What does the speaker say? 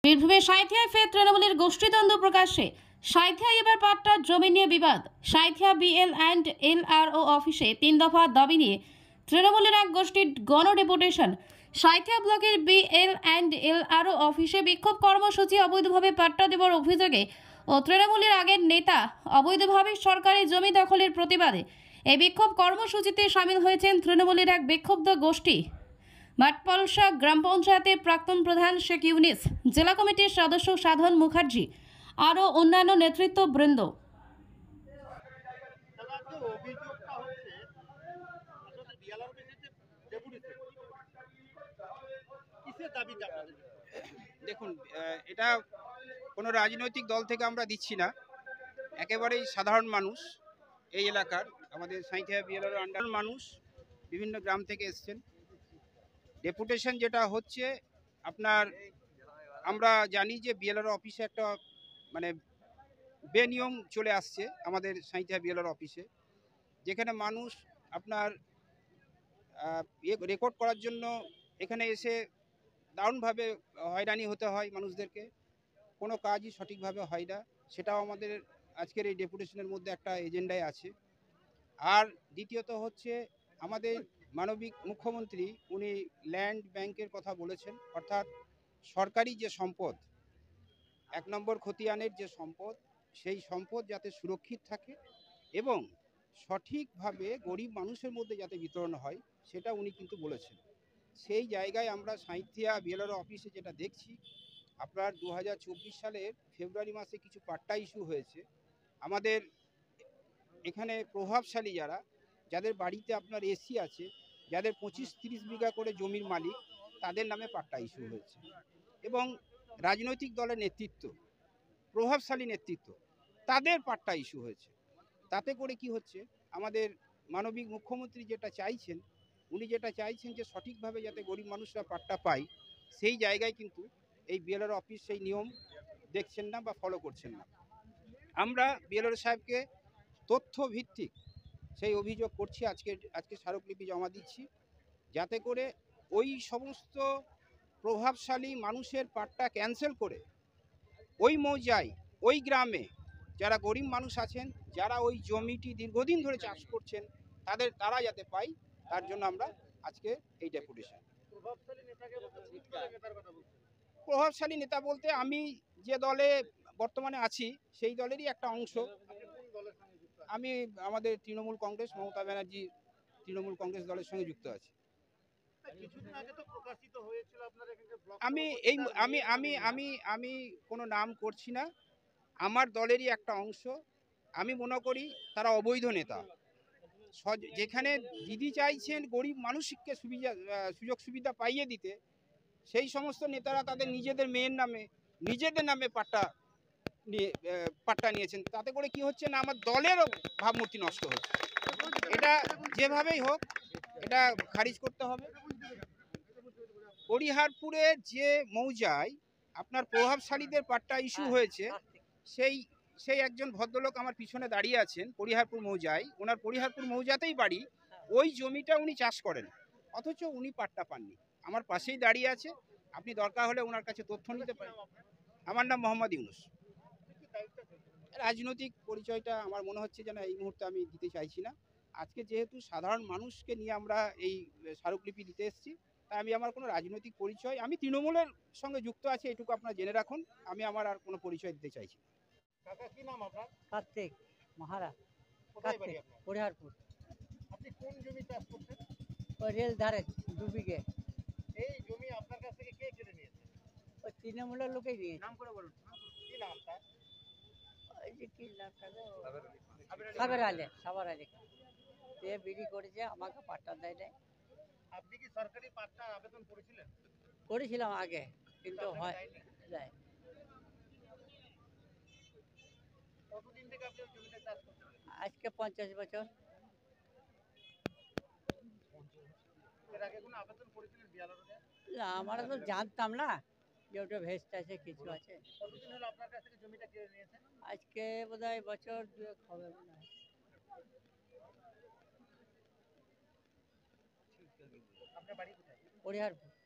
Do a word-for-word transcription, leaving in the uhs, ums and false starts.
বীরভূমে সাঁইথিয়ায় ফের তৃণমূলের গোষ্ঠীদ্বন্দ্ব প্রকাশ্যে। সাঁইথিয়ায় এবার পাট্টা জমি নিয়ে বিবাদ। Sainthia BL and L R O অফিসে তিন দফা দাবি নিয়ে তৃণমূলের এক গোষ্ঠীর গণ ডেপুটেশন। সাঁইথিয়া ব্লকের BL and L R O অফিসে বিক্ষোভ কর্মসূচি। অবৈধভাবে পাট্টা দেওয়ার অভিযোগে ও তৃণমূলের আগের নেতা অবৈধভাবে সরকারি জমি দখলের প্রতিবাদে এই বিক্ষোভ কর্মসূচিতে সামিল হয়েছেন তৃণমূলের এক বিক্ষুব্ধ গোষ্ঠী। মাঠপলসা গ্রাম পঞ্চায়েতের প্রাক্তন প্রধান শেখ ইউনিস, জেলা কমিটির সদস্য সাধন মুখার্জি আরও অন্যান্য নেতৃত্ববৃন্দ। দেখুন, এটা কোনো রাজনৈতিক দল থেকে আমরা দিচ্ছি না, একেবারেই সাধারণ মানুষ। এই এলাকার আমাদের সাঁইথিয়া বিএলআর আন্ডার মানুষ বিভিন্ন গ্রাম থেকে এসছেন। ডেপুটেশন যেটা হচ্ছে আপনার, আমরা জানি যে বিএলআর অফিসে একটা মানে বেনিয়ম চলে আসছে আমাদের সাঁইথিয়া বিএলআর অফিসে, যেখানে মানুষ আপনার রেকর্ড করার জন্য এখানে এসে দারুণভাবে হয়রানি হতে হয় মানুষদেরকে, কোনো কাজই সঠিকভাবে হয় না। সেটাও আমাদের আজকের এই ডেপুটেশনের মধ্যে একটা এজেন্ডায় আছে। আর দ্বিতীয়ত হচ্ছে আমাদের মানবিক মুখ্যমন্ত্রী উনি ল্যান্ড ব্যাংকের কথা বলেছেন, অর্থাৎ সরকারি যে সম্পদ, এক নম্বর খতিয়ানের যে সম্পদ, সেই সম্পদ যাতে সুরক্ষিত থাকে এবং সঠিকভাবে গরিব মানুষের মধ্যে যাতে বিতরণ হয়, সেটা উনি কিন্তু বলেছেন। সেই জায়গায় আমরা সাঁইথিয়া বিএলআর অফিসে যেটা দেখছি, আপনার দু হাজার চব্বিশ সালের ফেব্রুয়ারি মাসে কিছু পাট্টা ইস্যু হয়েছে। আমাদের এখানে প্রভাবশালী যারা, যাদের বাড়িতে আপনার এসি আছে, যাদের পঁচিশ তিরিশ বিঘা করে জমির মালিক, তাদের নামে পাট্টা ইস্যু হয়েছে। এবং রাজনৈতিক দলের নেতৃত্ব, প্রভাবশালী নেতৃত্ব, তাদের পাট্টা ইস্যু হয়েছে। তাতে করে কি হচ্ছে, আমাদের মানবিক মুখ্যমন্ত্রী যেটা চাইছেন, উনি যেটা চাইছেন যে সঠিকভাবে যাতে গরিব মানুষরা পাট্টা পায়, সেই জায়গায় কিন্তু এই বিএলআর অফিস সেই নিয়ম দেখছেন না বা ফলো করছেন না। আমরা বিএলআর সাহেবকে তথ্য ভিত্তিক সেই অভিযোগ করছি, আজকে আজকে স্মারকলিপি জমা দিচ্ছি, যাতে করে ওই সমস্ত প্রভাবশালী মানুষের পাট্টা ক্যান্সেল করে ওই মৌজায়, ওই গ্রামে যারা গরিব মানুষ আছেন, যারা ওই জমিটি দীর্ঘদিন ধরে চাষ করছেন, তাদের তারা যাতে পায়, তার জন্য আমরা আজকে এই ডেপুটেশন। প্রভাবশালী নেতা বলতে আমি যে দলে বর্তমানে আছি সেই দলেরই একটা অংশ। আমি আমাদের তৃণমূল কংগ্রেস, মমতা ব্যানার্জি তৃণমূল কংগ্রেস দলের সঙ্গে যুক্ত আছি। আমি এই আমি আমি আমি আমি কোনো নাম করছি না, আমার দলেরই একটা অংশ। আমি মনে করি তারা অবৈধ নেতা। যেখানে দিদি চাইছেন গরিব মানুষকে সুবিধা সুযোগ সুবিধা পাইয়ে দিতে, সেই সমস্ত নেতারা তাদের নিজেদের মেয়ের নামে, নিজেদের নামে পাট্টা নিয়ে পাট্টা নিয়েছেন। তাতে করে কি হচ্ছে না, আমার দলেরও ভাবমূর্তি নষ্ট হচ্ছে। এটা যেভাবেই হোক এটা খারিজ করতে হবে। হরিহারপুরের যে মৌজায় আপনার প্রভাবশালীদের পাট্টা ইস্যু হয়েছে, সেই সেই একজন ভদ্রলোক আমার পিছনে দাঁড়িয়ে আছেন পরিহারপুর মৌজায়, ওনার পরিহারপুর মৌজাতেই বাড়ি, ওই জমিটা উনি চাষ করেন, অথচ উনি পাট্টা পাননি। আমার পাশেই দাঁড়িয়ে আছে, আপনি দরকার হলে ওনার কাছে তথ্য নিতে পারেন। আমার নাম মোহাম্মদ ইউনুস। রাজনৈতিক পরিচয়টা আমার মনে হচ্ছে যেন এই মুহূর্তে আমি দিতে চাইছি না। আজকে যেহেতু সাধারণ মানুষকে নিয়ে আমরা এই স্মারকলিপি দিতে এসেছি, তাই আমি আমার কোনো রাজনৈতিক পরিচয়, আমি তৃণমূলের সঙ্গে যুক্ত আছি, এটুকু আপনারা জেনে রাখুন। আমি আমার আর কোনো পরিচয় দিতে চাইছি। কাকা কি নাম আপনার? কার্তিক মহারা। কোথায় বাড়ি আপনার? হরিহারপুর। আপনি কোন জমি চাষ করছেন? ওই রেল ধারে দু বিঘে। এই জমি আপনার কাছ থেকে কে কেড়ে নিয়েছে? ওই তৃণমূলের লোকেই নিয়েছে। নাম করে বলুন। কি নাম তার? ওই যে কি নামটা গো? সাবের আলী, সাবের আলী। সে বিড়ি করেছে, আমাকে পাট্টা দেয় নাই। আপনি কি সরকারি পাট্টার আবেদন করেছিলেন? করেছিলাম আগে, কিন্তু হয় যায়। কতদিন থেকে আপনি জমিতে চাষ করছেন? আজকে পঞ্চাশ বছর। এর আগে কোনো আবেদন করেছিলেন বিয়ালরে? না, আমরা তো জানতাম না যে ওটা ভেস্ট আছে, কিছু আছে। কতদিন হলো আপনার কাছ থেকে জমিটা কেড়ে নিয়েছেন? আজকে বোধহয় বছর দুয়েক হবে মনে হয়। আপনার বাড়ি কোথায়? হরিহারপুর।